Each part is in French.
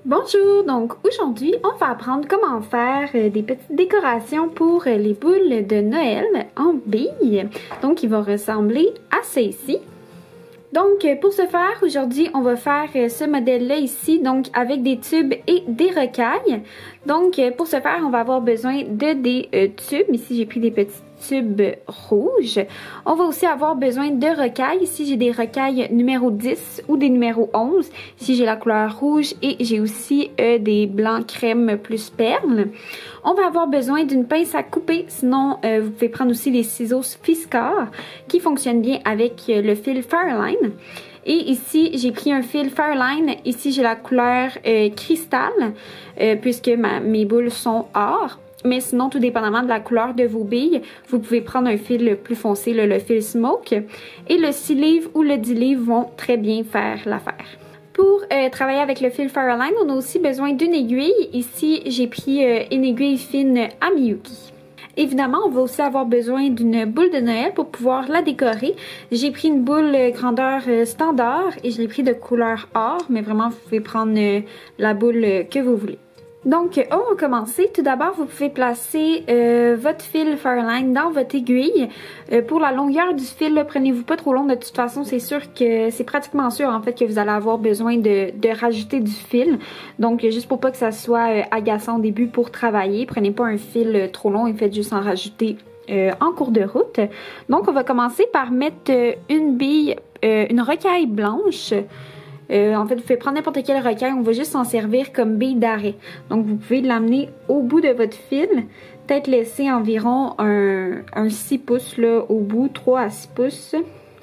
Bonjour, donc aujourd'hui on va apprendre comment faire des petites décorations pour les boules de Noël en billes. Donc il va ressembler à ça ici. Donc pour ce faire, aujourd'hui on va faire ce modèle-là ici, donc avec des tubes et des rocailles. Donc pour ce faire, on va avoir besoin de des tubes. Ici j'ai pris des petits tubes rouges. On va aussi avoir besoin de rocailles. Ici j'ai des rocailles numéro 10 ou des numéro 11. Ici j'ai la couleur rouge et j'ai aussi des blancs crème plus perles. On va avoir besoin d'une pince à couper, sinon vous pouvez prendre aussi les ciseaux Fiskars qui fonctionnent bien avec le fil Fairline. Et ici, j'ai pris un fil Fairline. Ici, j'ai la couleur cristal, puisque mes boules sont or. Mais sinon, tout dépendamment de la couleur de vos billes, vous pouvez prendre un fil plus foncé, le fil Smoke. Et le 6 livres ou le 10 livres vont très bien faire l'affaire. Pour travailler avec le fil Fairline, on a aussi besoin d'une aiguille. Ici, j'ai pris une aiguille fine à Miyuki. Évidemment, on va aussi avoir besoin d'une boule de Noël pour pouvoir la décorer. J'ai pris une boule grandeur standard et je l'ai pris de couleur or, mais vraiment, vous pouvez prendre la boule que vous voulez. Donc, on va commencer. Tout d'abord, vous pouvez placer votre fil Fairline dans votre aiguille. Pour la longueur du fil, prenez-vous pas trop long. De toute façon, c'est sûr que c'est pratiquement sûr en fait que vous allez avoir besoin de rajouter du fil. Donc, juste pour pas que ça soit agaçant au début pour travailler, prenez pas un fil trop long et faites juste en rajouter en cours de route. Donc, on va commencer par mettre une bille, une rocaille blanche. En fait, vous pouvez prendre n'importe quelle rocaille, on va juste s'en servir comme bille d'arrêt. Donc, vous pouvez l'amener au bout de votre fil, peut-être laisser environ un 6 pouces là, au bout, 3 à 6 pouces,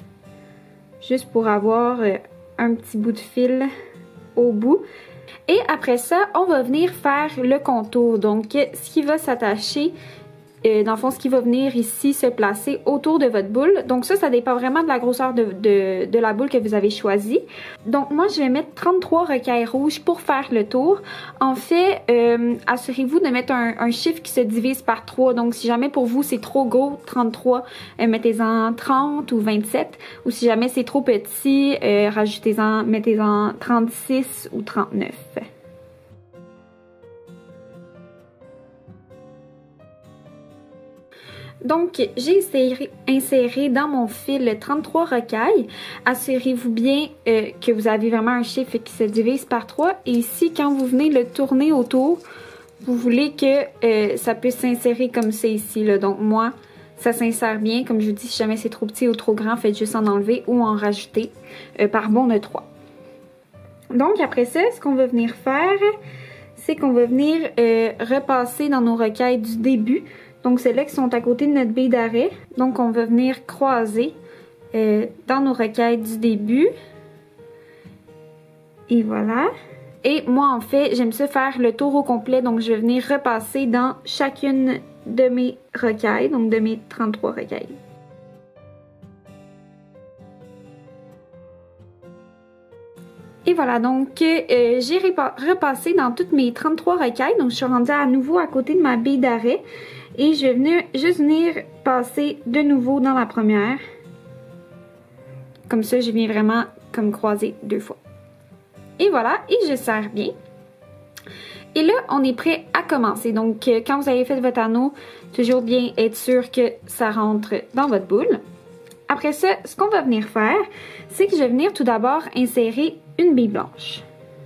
juste pour avoir un petit bout de fil au bout. Et après ça, on va venir faire le contour. Donc, ce qui va s'attacher, dans le fond, ce qui va venir ici se placer autour de votre boule. Donc ça dépend vraiment de la grosseur de la boule que vous avez choisie. Donc moi, je vais mettre 33 rocailles rouges pour faire le tour. En fait, assurez-vous de mettre un chiffre qui se divise par 3. Donc si jamais pour vous c'est trop gros, 33, mettez-en 30 ou 27. Ou si jamais c'est trop petit, mettez-en 36 ou 39. Donc, j'ai inséré dans mon fil 33 rocailles. Assurez-vous bien que vous avez vraiment un chiffre qui se divise par 3. Et ici, quand vous venez le tourner autour, vous voulez que ça puisse s'insérer comme ça ici. Là. Donc, moi, ça s'insère bien. Comme je vous dis, si jamais c'est trop petit ou trop grand, faites juste en enlever ou en rajouter par bond de 3. Donc, après ça, ce qu'on va venir faire, c'est qu'on va venir repasser dans nos rocailles du début. Donc, celles-là qui sont à côté de notre bille d'arrêt. Donc, on va venir croiser dans nos rocailles du début. Et voilà. Et moi, en fait, j'aime ça faire le tour au complet. Donc, je vais venir repasser dans chacune de mes rocailles. Donc, de mes 33 rocailles. Et voilà, donc j'ai repassé dans toutes mes 33 rocailles. Donc, je suis rendue à nouveau à côté de ma bille d'arrêt. Et je vais juste venir passer de nouveau dans la première. Comme ça, je viens vraiment comme croiser 2 fois. Et voilà, et je serre bien. Et là, on est prêt à commencer. Donc, quand vous avez fait votre anneau, toujours bien être sûr que ça rentre dans votre boule. Après ça, ce qu'on va venir faire, c'est que je vais venir tout d'abord insérer une bille blanche.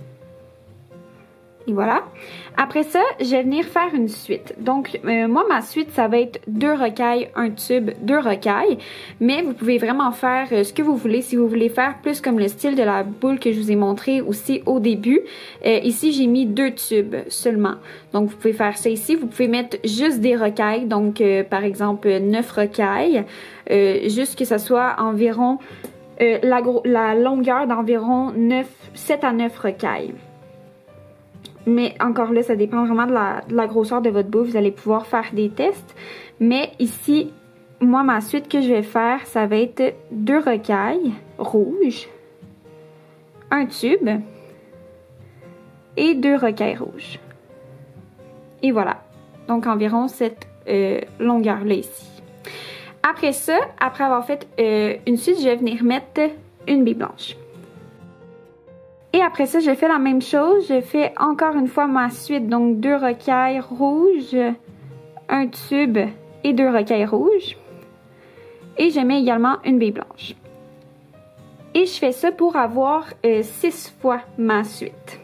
Et voilà. Après ça, je vais venir faire une suite. Donc, moi, ma suite, ça va être 2 rocailles, un tube, 2 rocailles. Mais vous pouvez vraiment faire ce que vous voulez. Si vous voulez faire plus comme le style de la boule que je vous ai montré aussi au début. Ici, j'ai mis 2 tubes seulement. Donc, vous pouvez faire ça ici. Vous pouvez mettre juste des rocailles. Donc, par exemple, 9 rocailles. Juste que ça soit environ la longueur d'environ 7 à 9 rocailles. Mais encore là, ça dépend vraiment de la grosseur de votre boule. Vous allez pouvoir faire des tests. Mais ici, moi, ma suite que je vais faire, ça va être 2 rocailles rouges, un tube et 2 rocailles rouges. Et voilà. Donc, environ cette longueur-là ici. Après ça, après avoir fait une suite, je vais venir mettre une bille blanche. Et après ça, je fais la même chose. Je fais encore une fois ma suite. Donc 2 rocailles rouges, un tube et 2 rocailles rouges. Et je mets également une bille blanche. Et je fais ça pour avoir 6 fois ma suite.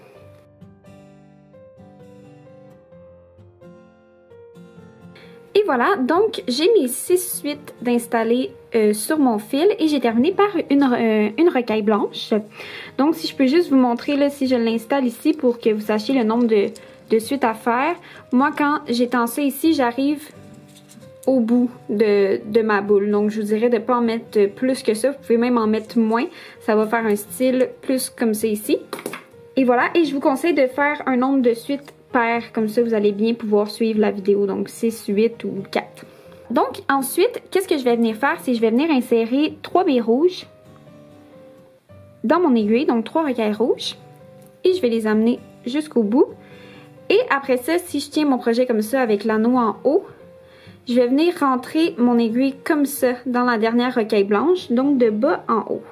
Et voilà, donc j'ai mes 6 suites d'installer sur mon fil et j'ai terminé par une rocaille blanche. Donc si je peux juste vous montrer là, si je l'installe ici pour que vous sachiez le nombre de suites à faire. Moi quand j'étends ça ici, j'arrive au bout de ma boule. Donc je vous dirais de ne pas en mettre plus que ça, vous pouvez même en mettre moins. Ça va faire un style plus comme ça ici. Et voilà, et je vous conseille de faire un nombre de suites pair, comme ça vous allez bien pouvoir suivre la vidéo, donc 6, 8 ou 4. Donc ensuite, qu'est-ce que je vais venir faire, c'est que je vais venir insérer 3 billes rouges dans mon aiguille, donc 3 rocailles rouges, et je vais les amener jusqu'au bout. Et après ça, si je tiens mon projet comme ça avec l'anneau en haut, je vais venir rentrer mon aiguille comme ça dans la dernière rocaille blanche, donc de bas en haut.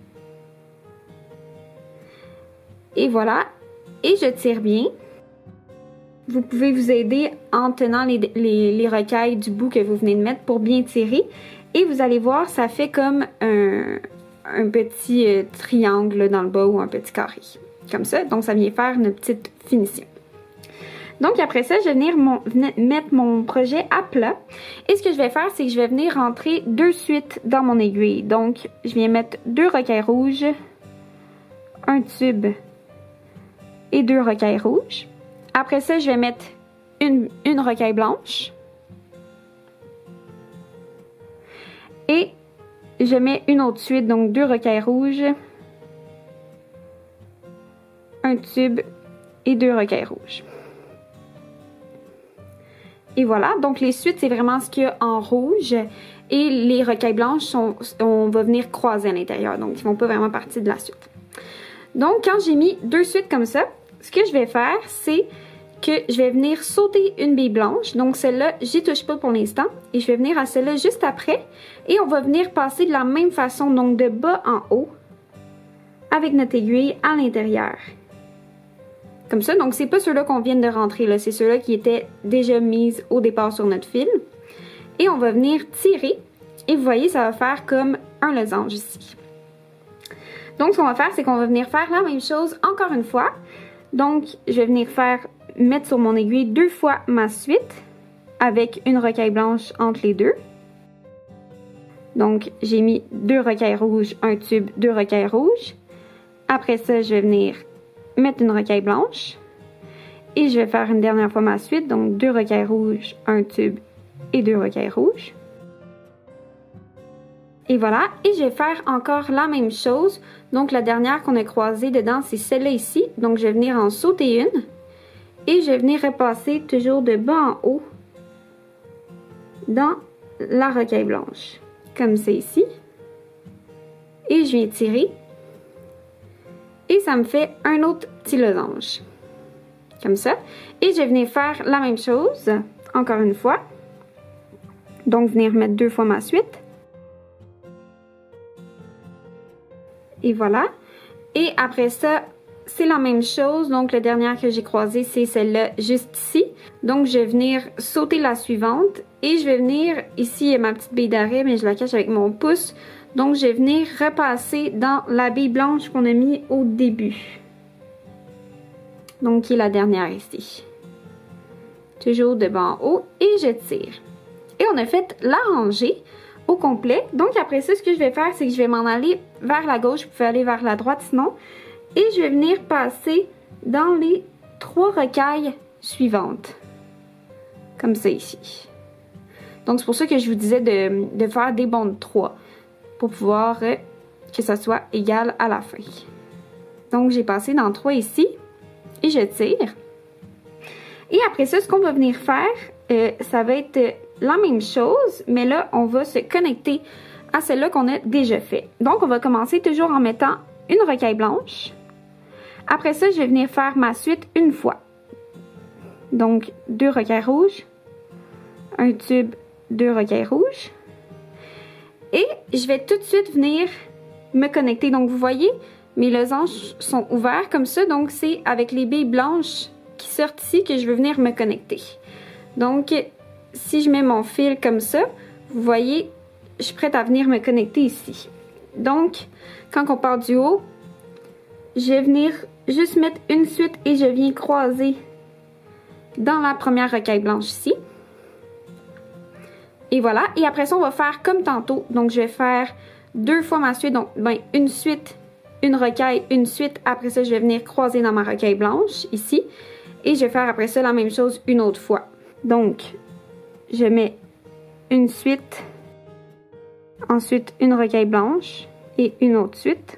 Et voilà, et je tire bien. Vous pouvez vous aider en tenant les rocailles du bout que vous venez de mettre pour bien tirer. Et vous allez voir, ça fait comme un petit triangle dans le bas ou un petit carré. Comme ça, donc ça vient faire une petite finition. Donc après ça, je vais venir mettre mon projet à plat. Et ce que je vais faire, c'est que je vais venir rentrer 2 suites dans mon aiguille. Donc je viens mettre 2 rocailles rouges, un tube et 2 rocailles rouges. Après ça, je vais mettre une rocaille blanche. Et je mets une autre suite, donc 2 rocailles rouges, un tube et 2 rocailles rouges. Et voilà, donc les suites, c'est vraiment ce qu'il y a en rouge. Et les rocailles blanches, on va venir croiser à l'intérieur, donc ils ne font pas vraiment partie de la suite. Donc, quand j'ai mis 2 suites comme ça, ce que je vais faire, c'est que je vais venir sauter une bille blanche. Donc celle-là, j'y touche pas pour l'instant. Et je vais venir à celle-là juste après. Et on va venir passer de la même façon, donc de bas en haut, avec notre aiguille à l'intérieur. Comme ça, donc c'est pas ceux-là qu'on vient de rentrer, là, c'est ceux-là qui étaient déjà mis au départ sur notre fil. Et on va venir tirer. Et vous voyez, ça va faire comme un losange ici. Donc ce qu'on va faire, c'est qu'on va venir faire la même chose encore une fois. Donc, je vais venir mettre sur mon aiguille 2 fois ma suite avec une rocaille blanche entre les deux. Donc, j'ai mis 2 rocailles rouges, un tube, 2 rocailles rouges. Après ça, je vais venir mettre une rocaille blanche. Et je vais faire une dernière fois ma suite, donc 2 rocailles rouges, un tube et 2 rocailles rouges. Et voilà, et je vais faire encore la même chose. Donc la dernière qu'on a croisée dedans, c'est celle-là ici. Donc je vais venir en sauter une. Et je vais venir repasser toujours de bas en haut dans la rocaille blanche. Comme c'est ici. Et je viens tirer. Et ça me fait un autre petit losange. Comme ça. Et je vais venir faire la même chose, encore une fois. Donc venir mettre 2 fois ma suite. Et voilà. Et après ça, c'est la même chose. Donc, la dernière que j'ai croisée, c'est celle-là juste ici. Donc, je vais venir sauter la suivante. Et je vais venir, ici, il y a ma petite bille d'arrêt, mais je la cache avec mon pouce. Donc, je vais venir repasser dans la bille blanche qu'on a mis au début. Donc, qui est la dernière ici. Toujours de bas en haut. Et je tire. Et on a fait la rangée au complet. Donc après ça, ce que je vais faire, c'est que je vais m'en aller vers la gauche. Vous pouvez aller vers la droite sinon. Et je vais venir passer dans les 3 rocailles suivantes. Comme ça ici. Donc c'est pour ça que je vous disais de faire des bonds de 3. Pour pouvoir que ça soit égal à la fin. Donc j'ai passé dans 3 ici. Et je tire. Et après ça, ce qu'on va venir faire, ça va être la même chose, mais là, on va se connecter à celle-là qu'on a déjà fait. Donc, on va commencer toujours en mettant une rocaille blanche. Après ça, je vais venir faire ma suite une fois. Donc, 2 rocailles rouges, un tube, 2 rocailles rouges. Et je vais tout de suite venir me connecter. Donc, vous voyez, mes losanges sont ouverts comme ça, donc c'est avec les billes blanches qui sortent ici que je veux venir me connecter. Donc, si je mets mon fil comme ça, vous voyez, je suis prête à venir me connecter ici. Donc, quand on part du haut, je vais venir juste mettre une suite et je viens croiser dans la première rocaille blanche ici. Et voilà. Et après ça, on va faire comme tantôt. Donc, je vais faire 2 fois ma suite. Donc, une suite, une rocaille, une suite. Après ça, je vais venir croiser dans ma rocaille blanche ici. Et je vais faire après ça la même chose une autre fois. Donc, je mets une suite, ensuite une rocaille blanche et une autre suite.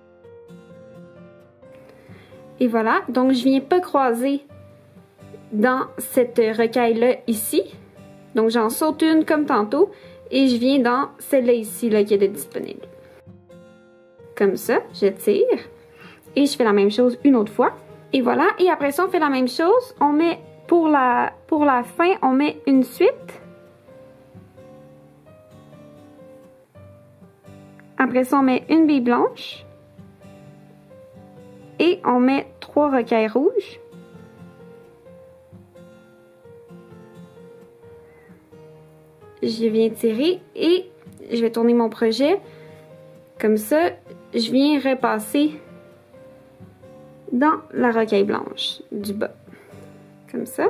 Et voilà. Donc, je viens pas croiser dans cette rocaille-là ici. Donc, j'en saute une comme tantôt et je viens dans celle-là ici là, qui est disponible. Comme ça, je tire et je fais la même chose une autre fois. Et voilà. Et après ça, on fait la même chose. On met, pour la fin, on met une suite. Après ça, on met une bille blanche. Et on met 3 rocailles rouges. Je viens tirer et je vais tourner mon projet. Comme ça, je viens repasser dans la rocaille blanche du bas. Comme ça.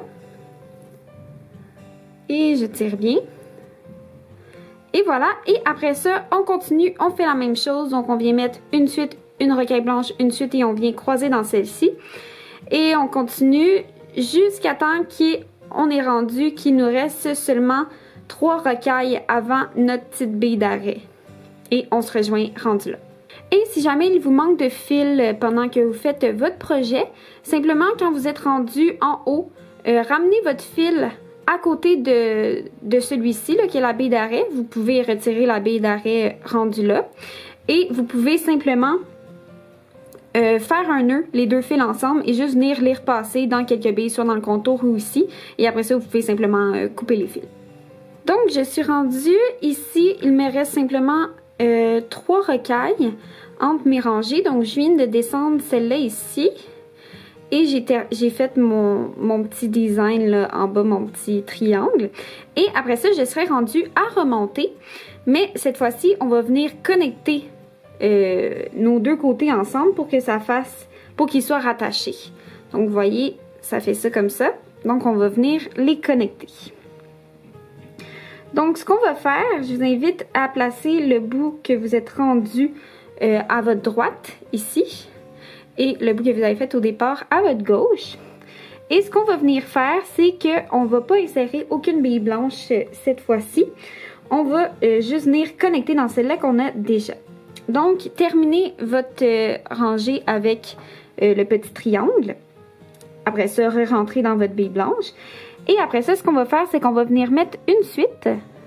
Et je tire bien. Et voilà. Et après ça, on continue. On fait la même chose. Donc, on vient mettre une suite, une rocaille blanche, une suite et on vient croiser dans celle-ci. Et on continue jusqu'à temps qu'on est rendu qu'il nous reste seulement 3 rocailles avant notre petite bille d'arrêt. Et on se rejoint rendu là. Et si jamais il vous manque de fil pendant que vous faites votre projet, simplement quand vous êtes rendu en haut, ramenez votre fil à côté de celui-ci, qui est la bille d'arrêt. Vous pouvez retirer la bille d'arrêt rendue là. Et vous pouvez simplement faire un nœud, les 2 fils ensemble, et juste venir les repasser dans quelques billes, soit dans le contour ou ici. Et après ça, vous pouvez simplement couper les fils. Donc, je suis rendue ici. Il me reste simplement 3 rocailles entre mes rangées. Donc, je viens de descendre celle-là ici. Et j'ai fait mon petit design là, en bas, mon petit triangle. Et après ça, je serai rendue à remonter. Mais cette fois-ci, on va venir connecter nos 2 côtés ensemble pour que ça fasse, pour qu'ils soient rattachés. Donc, vous voyez, ça fait ça comme ça. Donc, on va venir les connecter. Donc, ce qu'on va faire, je vous invite à placer le bout que vous êtes rendu à votre droite, ici, et le bout que vous avez fait au départ à votre gauche. Et ce qu'on va venir faire, c'est qu'on ne va pas insérer aucune bille blanche cette fois-ci. On va juste venir connecter dans celle-là qu'on a déjà. Donc, terminez votre rangée avec le petit triangle. Après ça, re-rentrez dans votre bille blanche. Et après ça, ce qu'on va faire, c'est qu'on va venir mettre une suite.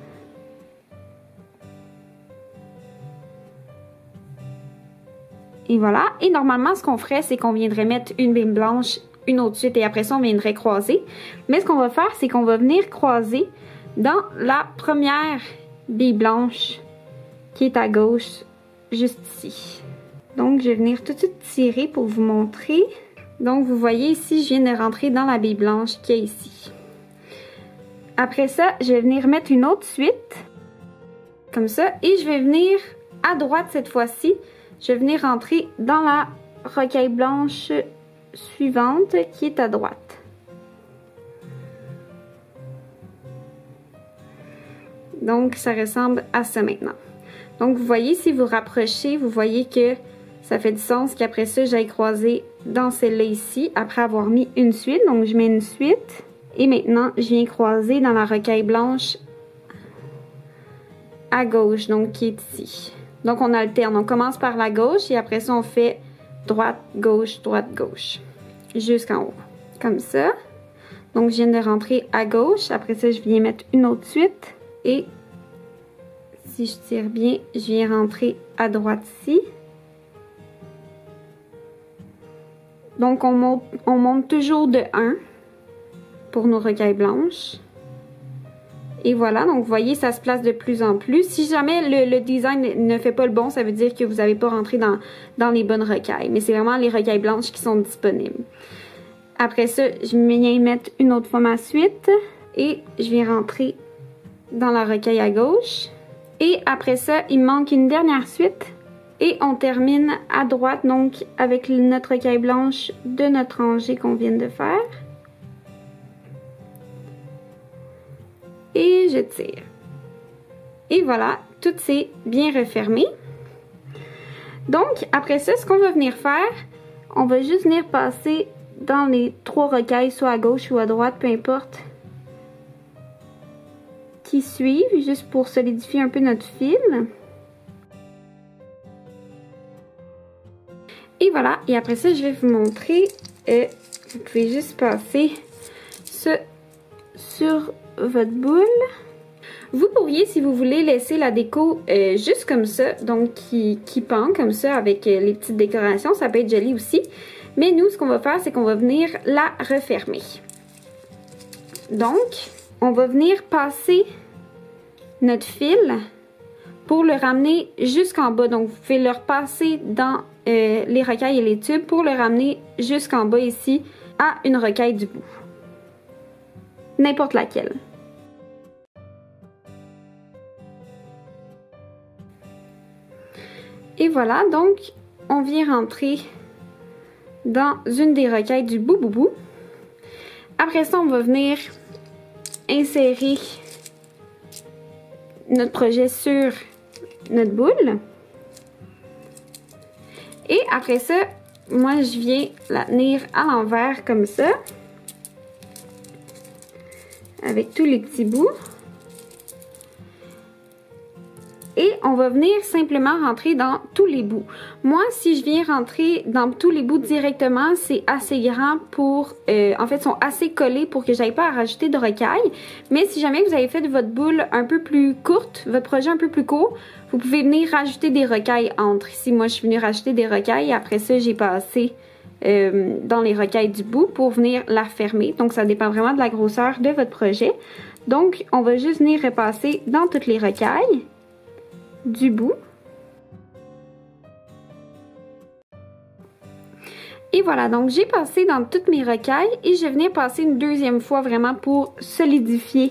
Et voilà. Et normalement, ce qu'on ferait, c'est qu'on viendrait mettre une bille blanche, une autre suite, et après ça, on viendrait croiser. Mais ce qu'on va faire, c'est qu'on va venir croiser dans la première bille blanche qui est à gauche, juste ici. Donc, je vais venir tout de suite tirer pour vous montrer. Donc, vous voyez ici, je viens de rentrer dans la bille blanche qui est ici. Après ça, je vais venir mettre une autre suite, comme ça, et je vais venir à droite cette fois-ci. Je vais venir rentrer dans la rocaille blanche suivante qui est à droite. Donc, ça ressemble à ça maintenant. Donc, vous voyez, si vous rapprochez, vous voyez que ça fait du sens qu'après ça, j'aille croiser dans celle-là ici, après avoir mis une suite. Donc, je mets une suite. Et maintenant, je viens croiser dans la rocaille blanche à gauche, donc qui est ici. Donc, on alterne. On commence par la gauche et après ça, on fait droite, gauche, jusqu'en haut. Comme ça. Donc, je viens de rentrer à gauche. Après ça, je viens mettre une autre suite. Et si je tire bien, je viens rentrer à droite ici. Donc, on monte toujours de 1 pour nos rocailles blanches. Et voilà, donc vous voyez, ça se place de plus en plus. Si jamais le design ne fait pas le bon, ça veut dire que vous n'avez pas rentré dans les bonnes rocailles. Mais c'est vraiment les rocailles blanches qui sont disponibles. Après ça, je viens mettre une autre fois ma suite. Et je viens rentrer dans la rocaille à gauche. Et après ça, il me manque une dernière suite. Et on termine à droite, donc avec notre rocaille blanche de notre rangée qu'on vient de faire. Et je tire. Et voilà, tout s'est bien refermé. Donc, après ça, ce qu'on va venir faire, on va juste venir passer dans les 3 rocailles, soit à gauche ou à droite, peu importe, qui suivent, juste pour solidifier un peu notre fil. Et voilà, et après ça, je vais vous montrer, vous pouvez juste passer ça sur votre boule. Vous pourriez, si vous voulez, laisser la déco juste comme ça, donc qui pend comme ça avec les petites décorations, ça peut être joli aussi. Mais nous, ce qu'on va faire, c'est qu'on va venir la refermer. Donc, on va venir passer notre fil pour le ramener jusqu'en bas. Donc, vous pouvez le repasser dans les rocailles et les tubes pour le ramener jusqu'en bas ici à une rocaille du bout. N'importe laquelle. Et voilà, donc on vient rentrer dans une des rocailles du bout. Après ça, on va venir insérer notre projet sur notre boule. Et après ça, moi je viens la tenir à l'envers comme ça. Avec tous les petits bouts. Et on va venir simplement rentrer dans tous les bouts. Moi, si je viens rentrer dans tous les bouts directement, c'est assez grand pour... en fait, ils sont assez collés pour que j'aille pas à rajouter de rocailles. Mais si jamais vous avez fait votre boule un peu plus courte, votre projet un peu plus court, vous pouvez venir rajouter des rocailles entre. Ici, moi, je suis venue rajouter des rocailles. Et après ça, j'ai passé dans les rocailles du bout pour venir la fermer. Donc, ça dépend vraiment de la grosseur de votre projet. Donc, on va juste venir repasser dans toutes les rocailles du bout. Et voilà, donc j'ai passé dans toutes mes rocailles et je vais venir passer une deuxième fois vraiment pour solidifier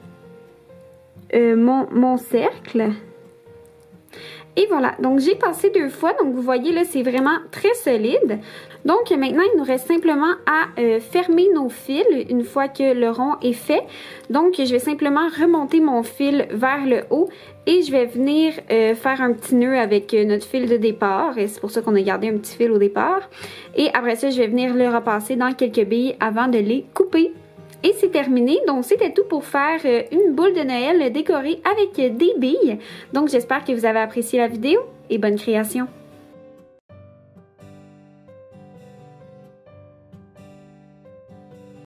mon cercle. Et voilà, donc j'ai passé 2 fois, donc vous voyez là, c'est vraiment très solide. Donc maintenant, il nous reste simplement à fermer nos fils une fois que le rond est fait. Donc je vais simplement remonter mon fil vers le haut et je vais venir faire un petit nœud avec notre fil de départ. Et c'est pour ça qu'on a gardé un petit fil au départ. Et après ça, je vais venir le repasser dans quelques billes avant de les couper. Et c'est terminé, donc c'était tout pour faire une boule de Noël décorée avec des billes. Donc j'espère que vous avez apprécié la vidéo et bonne création!